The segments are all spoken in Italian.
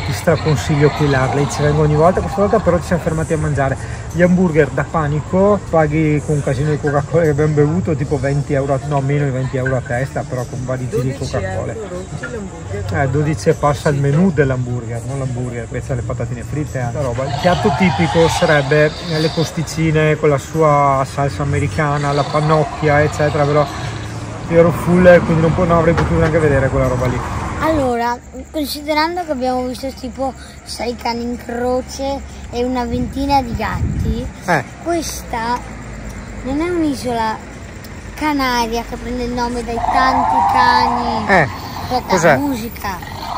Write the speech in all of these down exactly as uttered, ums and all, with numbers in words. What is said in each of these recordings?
ti straconsiglio qui l'Harley, ci vengo ogni volta. Questa volta però ci siamo fermati a mangiare gli hamburger da panico, paghi con un casino di Coca-Cola che abbiamo bevuto tipo venti euro, no meno di venti euro a testa, però con vari giri di Coca-Cola. Eh, dodici e passa il menù dell'hamburger, non l'hamburger, invece le patatine fritte e altra roba. Il piatto tipico sarebbe le costicine con la sua salsa americana, la pannocchia eccetera, però io ero full quindi non, non avrei potuto neanche vedere quella roba lì. Allora, considerando che abbiamo visto tipo sei cani in croce e una ventina di gatti, eh. questa non è un'isola canaria che prende il nome dai tanti cani, eh. Aspetta, musica,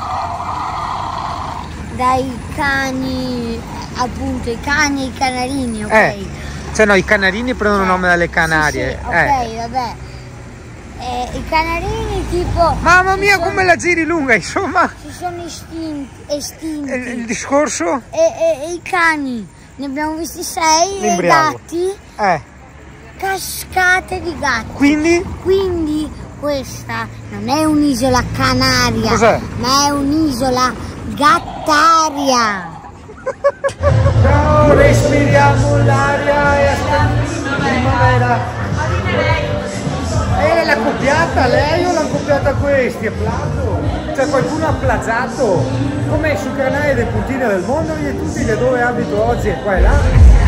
dai cani, appunto i cani e i canarini, ok? Eh. Cioè no, i canarini prendono eh. nome dalle Canarie. Sì, sì, ok, eh. vabbè. Eh, I canarini tipo... Mamma mia sono, come la giri lunga, insomma! Si sono estinti. estinti. Il, il discorso? E, e, e i cani, ne abbiamo visti sei, e i gatti, eh. cascate di gatti. Quindi? Quindi questa non è un'isola canaria, cos'è? Ma è un'isola gattaria. Ciao, respiriamo l'aria e aspettiamo la primavera. Eh, l'ha copiata lei o l'ha copiata questi? Applauso! Cioè qualcuno ha plagiato? Come sul canale dei puntini del mondo e tutti che dove abito oggi e qua e là?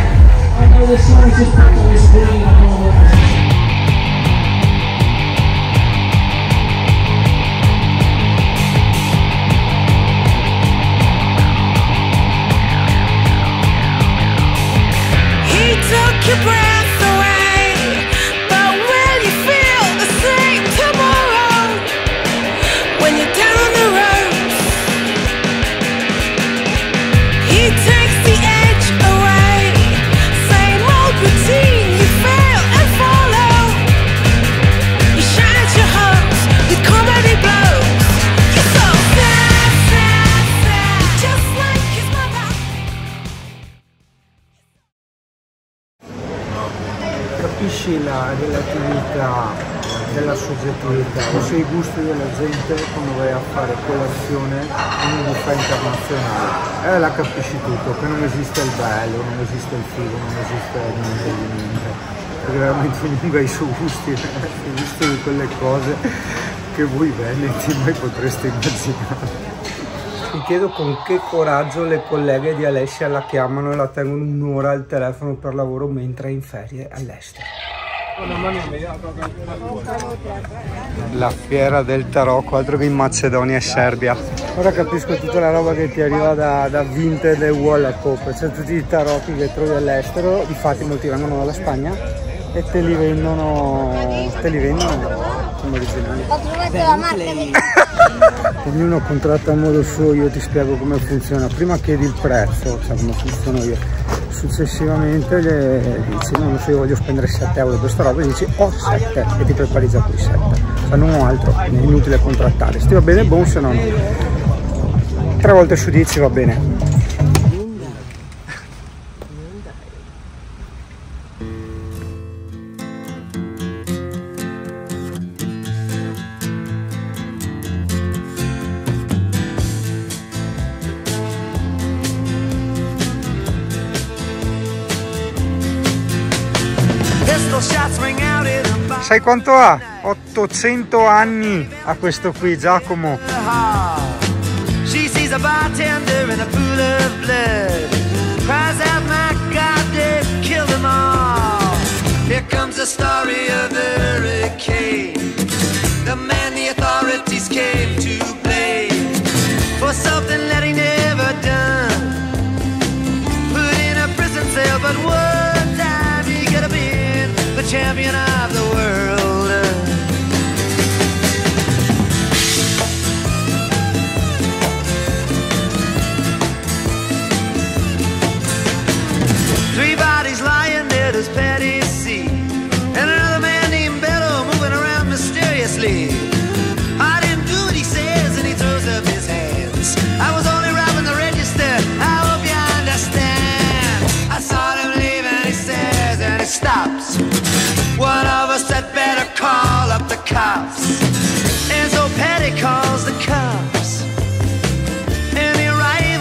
He took your breath away. Capisci la relatività della soggettività, ossia i gusti della gente quando vai a fare colazione in un buffet internazionale. E eh, la capisci tutto, che non esiste il bello, non esiste il figo, non esiste niente di niente. Perché veramente ognuno ha i suoi gusti, i gusti di quelle cose che voi veneti mai potreste immaginare. Mi chiedo con che coraggio le colleghe di Alessia la chiamano e la tengono un'ora al telefono per lavoro mentre è in ferie all'estero. La fiera del tarocco, altro che in Macedonia e Serbia. Ora capisco tutta la roba che ti arriva da, da Vinted e Wallapop, cioè tutti i tarocchi che trovi all'estero, infatti molti vengono dalla Spagna e te li vendono, te li vendono come originali. Ho trovato la marca di... Ognuno contratta a modo suo, io ti spiego come funziona. Prima chiedi il prezzo, cioè come funziono io. Successivamente le dici no, non so, io voglio spendere sette euro per questa roba e dici ho sette e ti prepari già quei sette. Cioè non ho altro, è inutile contrattare. Se ti va bene buon, se no no. tre volte su dieci va bene. Sai quanto ha? ottocento anni a questo qui, Giacomo. She sees a bartender in a pool of blood. Cries out, my God, they've killed them all. Here comes the story of the hurricane. The man the authorities came to blame for something that he never done. Put in a prison cell, but one time he could have been the champion of the world. Three bodies lying dead as Patty C. And another man named Bello moving around mysteriously. I didn't do what he says and he throws up his hands. I was only robbing the register, I hope you understand. I saw him leave and he says and he stops. One of us had better call up the cops. And so Patty calls the cops. And he writes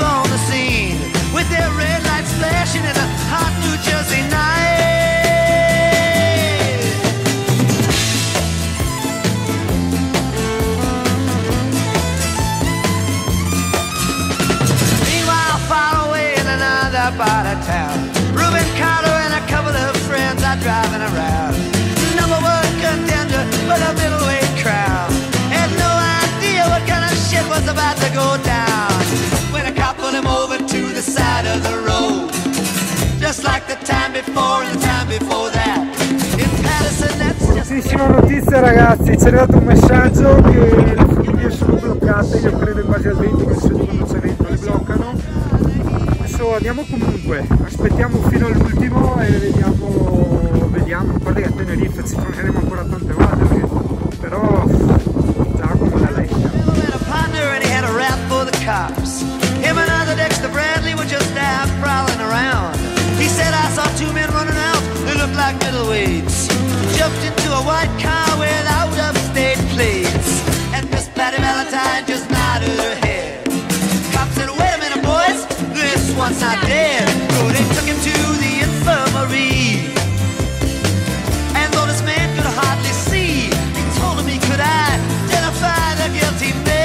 up out of town. Reuben Carter and a couple of friends are driving around. Number one contender for the middleweight crown. Had no idea what kind of shit was about to go down. When a cop pulled him over to the side of the road, just like the time before and the time before that. In Patterson, that's just... Bruttissima notizia ragazzi, ci è arrivato un messaggio che le funivie sono bloccate, io credo in base al vento, che quando c'è vento le bloccano. Adesso andiamo comunque, aspettiamo fino all'ultimo e vediamo, vediamo, guarda che a Tenerife ci torneremo ancora tante volte, perché, però già come la legge. Him and other Dexter Bradley were just out prowling around. He said, I saw two men running out, they looked like middleweights. Jumped into a white car without upstate plates. And Miss Patty Valentine just nodded her head. Cop said, wait a minute boys, this one's not dead. So they took him to the infirmary. And though this man could hardly see, he told him he could identify the guilty man.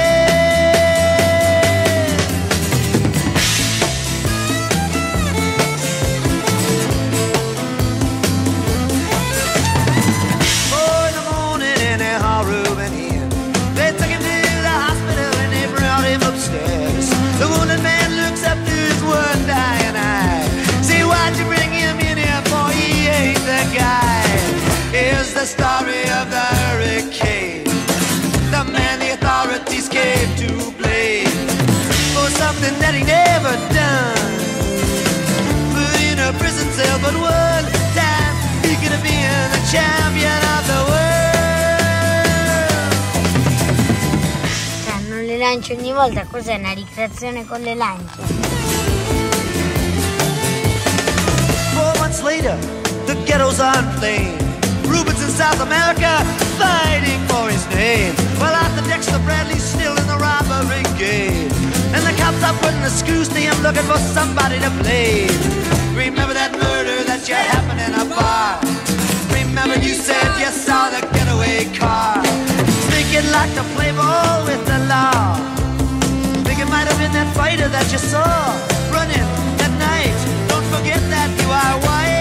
The wounded man looks up to his one dying eye. See, why'd you bring him in here for? He ain't the guy. Here's the story of the hurricane, the man the authorities came to blame for something that he never done. Put in a prison cell, but one time he could have been the champion of the world. Le lance ogni volta, cos'è una ricreazione con le lance? Four months later, the ghettos are inflamed. Rubens in South America fighting for his name. Well, Arthur Dexter Bradley's still in the robbery game, and the cops are putting the screws to him, looking for somebody to blame. Remember that murder that you happened in a bar? Remember you said you saw the getaway car? Thinking like to play ball with the law. Think it might have been that fighter that you saw running that night. Don't forget that you are white.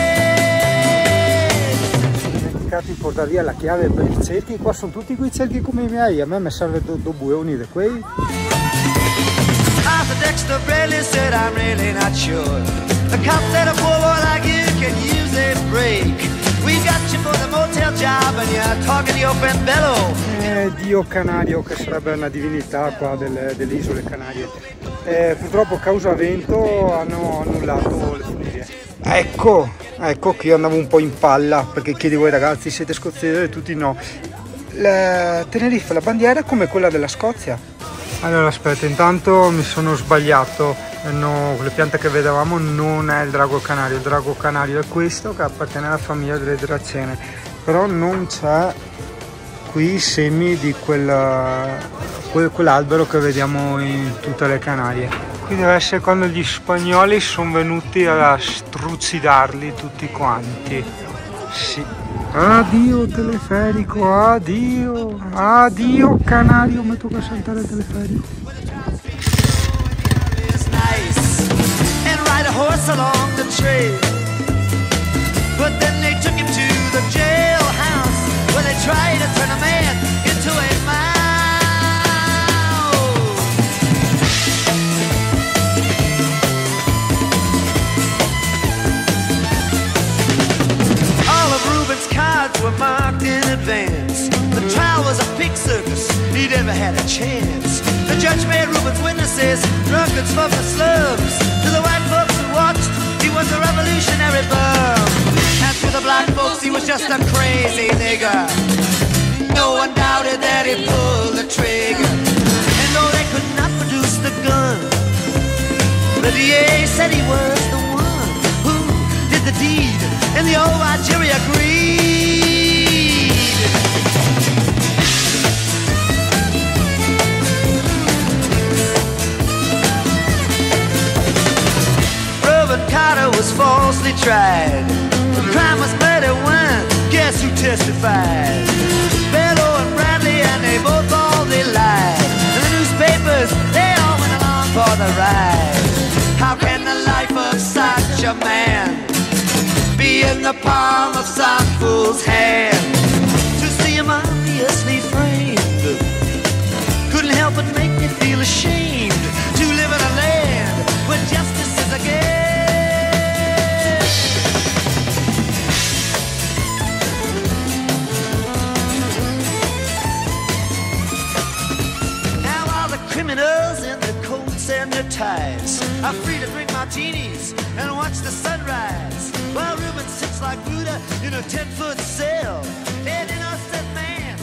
Di portare via la chiave per i cerchi. Qua sono tutti quei cerchi come i miei. A me mi serve due buoni di quei. Arthur Dexter Bradley said I'm really not sure. The cop said a poor boy like you can use a break. We got you for the motel job and you're talking to your friend Bello. Eh, Dio Canario, che sarebbe una divinità qua delle, delle isole Canarie. Eh, purtroppo a causa vento hanno annullato le funivie. Ecco, ecco che io andavo un po' in palla, perché chiedevo ai ragazzi siete scozzesi e tutti no. La Tenerife, la bandiera è come quella della Scozia. Allora aspetta, intanto mi sono sbagliato, no, le piante che vedevamo non è il drago canario, il drago canario è questo che appartiene alla famiglia delle dracene, però non c'è qui i semi di quel, quel, quell'albero che vediamo in tutte le Canarie. Qui deve essere quando gli spagnoli sono venuti a strucidarli tutti quanti. Sì. Addio teleferico, addio, addio canario, mi tocca saltare il teleferico. Were marked in advance. The trial was a pig circus, he never had a chance. The judge made Reuben's witnesses drunkards from the slums. To the white folks who watched, he was a revolutionary bum. And to the black folks, he was just a crazy nigger. No one doubted that he pulled the trigger. And though they could not produce the gun, the D A said he was the one who did the deed. And the old white jury agreed. Reuben Carter was falsely tried. The crime was murder one. Guess who testified? Bello and Bradley, and they both all they lied. And the newspapers, they all went along for the ride. How can the life of a man, be in the palm of some fool's hand. To see him obviously framed couldn't help but make me feel ashamed to live in a land where justice is a game. Now all the criminals in their coats and their ties are free to drink martinis and watch the sunrise, while Reuben sits like Buddha in a ten-foot cell. An innocent man